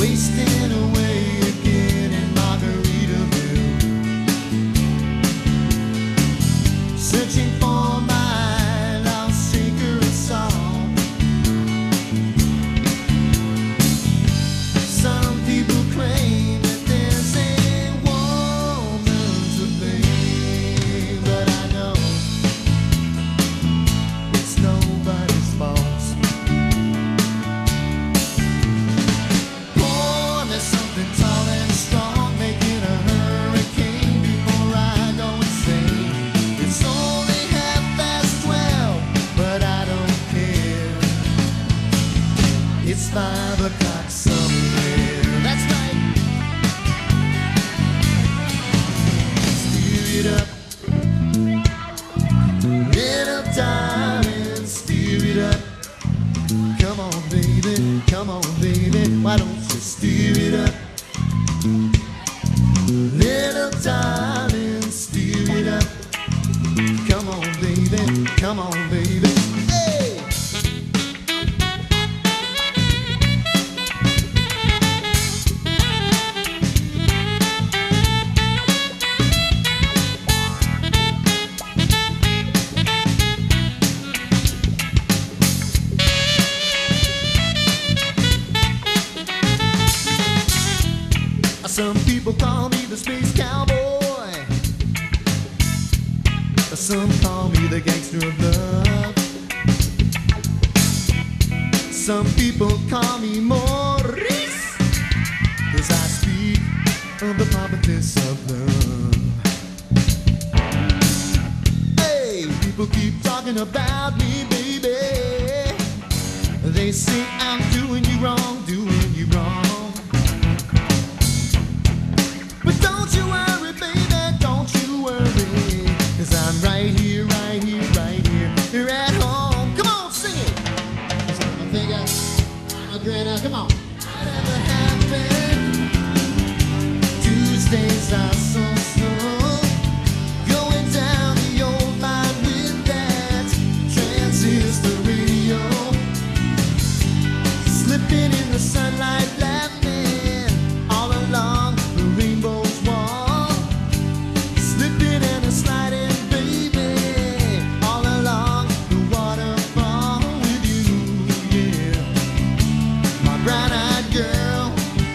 wasting away again in Margaritaville, searching for my lost secret song. Some people claim that there's a woman to blame, but I know it's nobody's fault. Pour me something tall and strong, making a hurricane before I go insane. It's only 12:30, but I don't care. It's 5 o'clock somewhere. That's right. Steer it up, little darling, steer it up. Come on, baby, come on, baby. Why don't you steer it up, little darling, steer it up. Come on, baby, come on, baby. Hey! Some people call me the space cowboy, some call me the gangster of love. Some people call me Maurice, 'cause I speak of the poverty of love. Hey, people keep talking about me, baby. They say I'm doing you wrong, doing you wrong. But don't you worry, baby, don't you worry, 'cause I'm right here, right here, right here, here at home. Come on, sing it. I think I'm a grinner, come on. Whatever happened, Tuesdays are so slow, going down the old line with that transistor radio, slipping in the sunlight, laughing all along the rainbow's wall, slipping and a sliding, baby, all along the waterfall with you, yeah, my brown-eyed girl.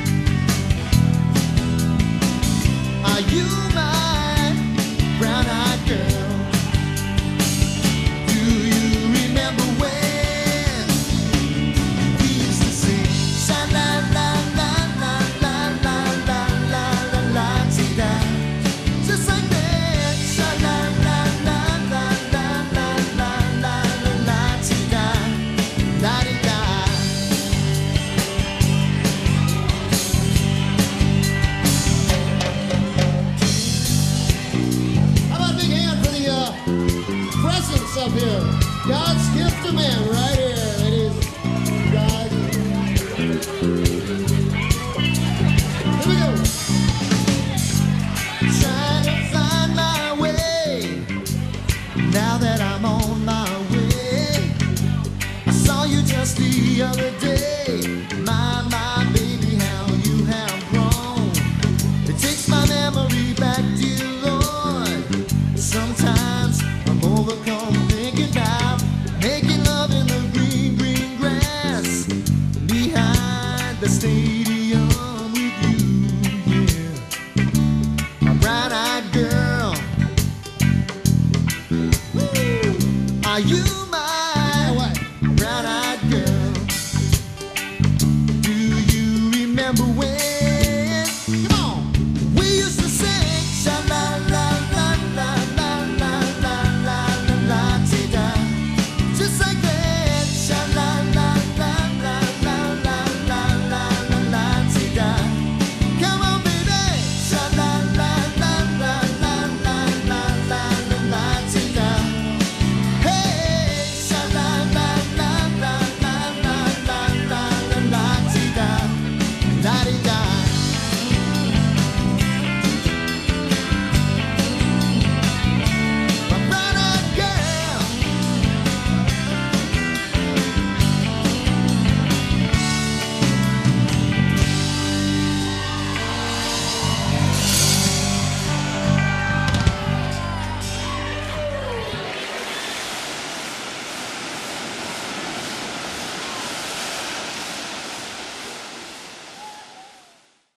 Are you my brown-eyed girl? Do you remember when we used to sing sha-la-la-la-la-la-la-la-la-la-la-la-ti-da, just like that, sha-la-la-la-la-la-la-la-la-la-ti-da, la-di-da. How about a big hand for the presence up here? God's gift to man, right here, ladies. God. Here we go. Trying to find my way, now that I'm on my way. I saw you just the other day. My baby, how you have grown. It takes my memory back, dear Lord. Sometimes I'm overcome thinking about making love in the green, green grass behind the stadium with you, yeah, my brown-eyed girl. Woo! Are you my brown-eyed girl? Do you remember when